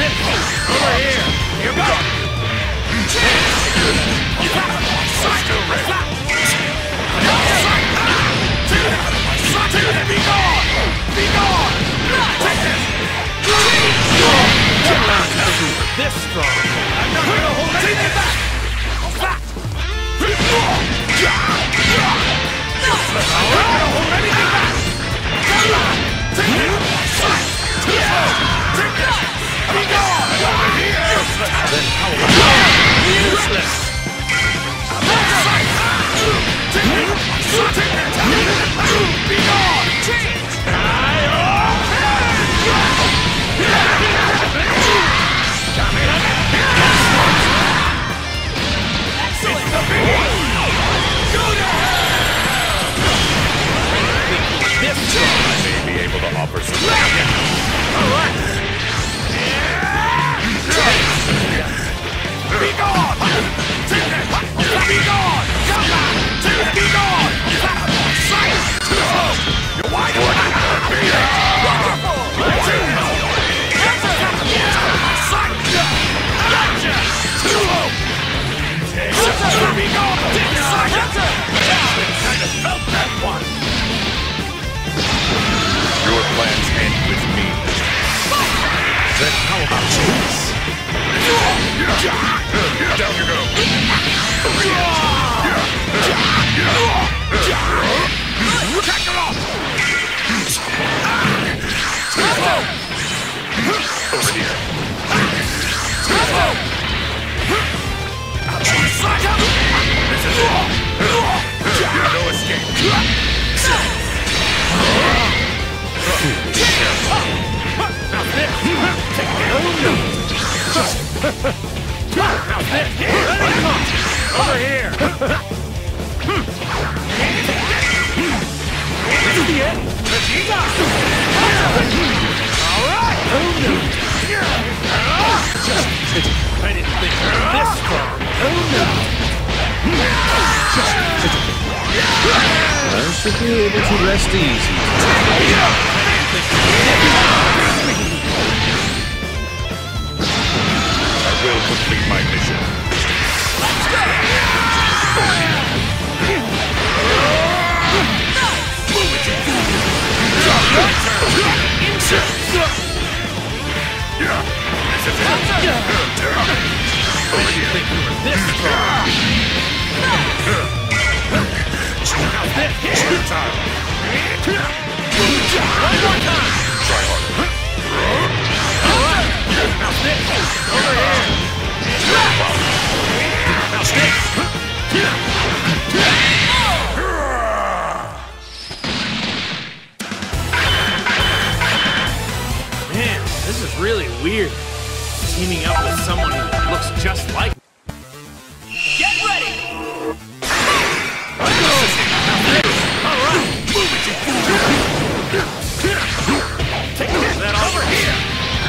Over here! Here we go! Still ready! Be gone! Be gone! Take this! This strong! I'm not gonna hold anything back! I'm not gonna hold anything back! Take this! Take this! Be gone! Over here! Useless! Be gone! Excellent! This time I may be able to offer some. Alright! Be gone! Be gone! Be gone! You're wide open! Wonderful! Be gone! Kind of felt that one! Your plans end with me. Then how about this? Down you go! Attack them off! Over here! This is it! No escape! Now this! Now this! Over here! This is the end! Alright! I didn't think you were this strong! I should be able to rest easy. I will complete my mission. I didn't think you were this strong. One more time! Try harder. Alright! Now stick! Over here! Now stick! Man, this is really weird. Teaming up with someone who looks just like me. Get ready! Take that over here!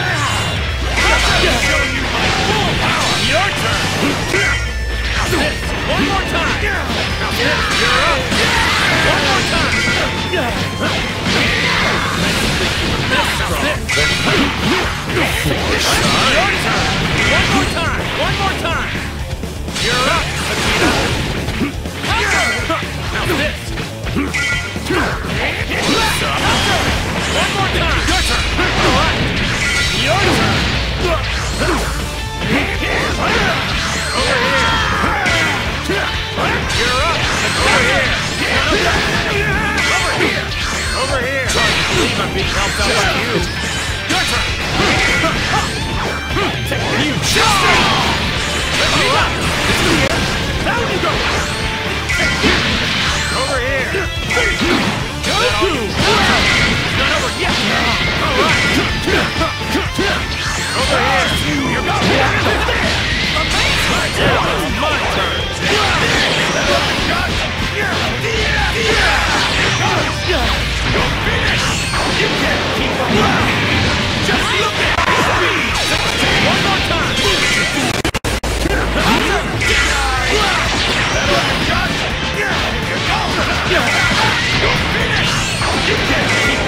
Show you my full power! Your turn! Now this! One more time! Now this! You're up! One more time! Your turn! One more time! One more time! You're up, Akita! Now this! One more time! Your turn! Alright! Your turn! Over here! You're up! Over here! Over here! Over here! I can't believe I'm being helped out by you! Your turn! Take you! Let me up! Down you go! Over here! Goku! Not over yet! Alright! Over here! You're going! Amazing! Now it's my turn! Don't finish! You can't keep up! Just look at speed! One more time! Don't finish! You can't keep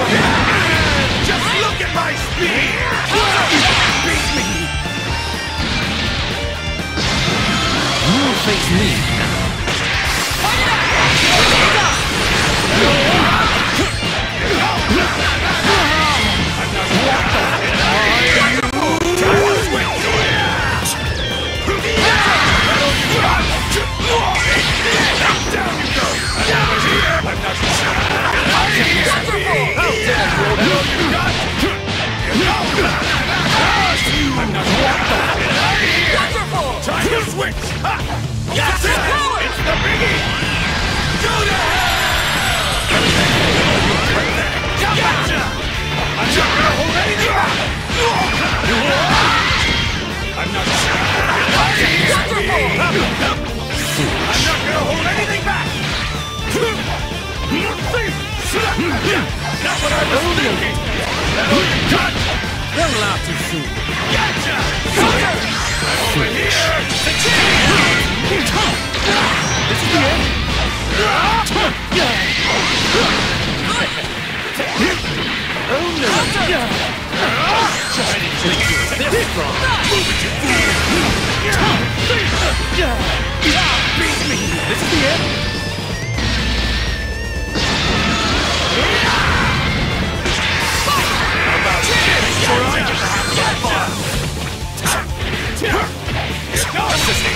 little out too soon. Gotcha! Sucker! I'm over here! The champion! This is the end. Oh no! I didn't think you were this strong. Move it, you fool! Beat me! This is the end. How about this? You're on to have some fun. Assisting.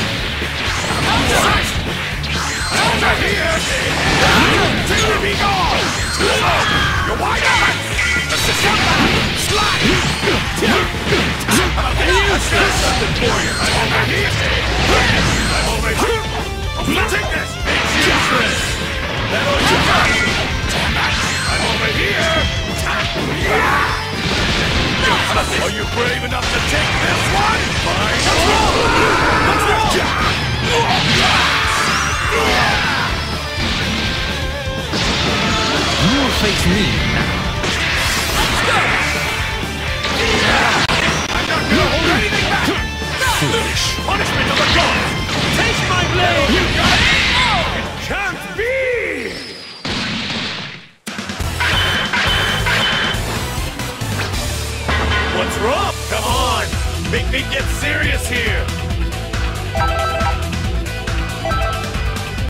Over here! Be gone! You're wide open! Assisting. Slide! I've got something for you. I'm over here. I'm over here. Take this! It's useless! That'll do it! I'm over here! Are you brave enough to take this one? Fine! Let's roll! You will face me now. Let's go! I'm not gonna hold anything back! Foolish! Punishment of the gods! Taste my blade! You got it! It can't be! What's wrong? Come on! Make me get serious here!